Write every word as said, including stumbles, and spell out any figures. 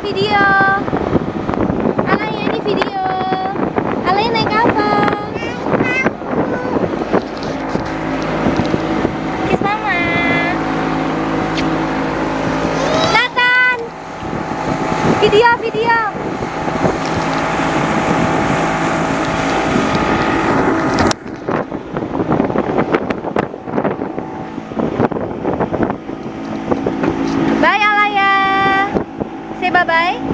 video. Alaia ini video. Alaia naik apa? Kiss mama. Nathan. Video, video. Bye Alaia. Say bye-bye.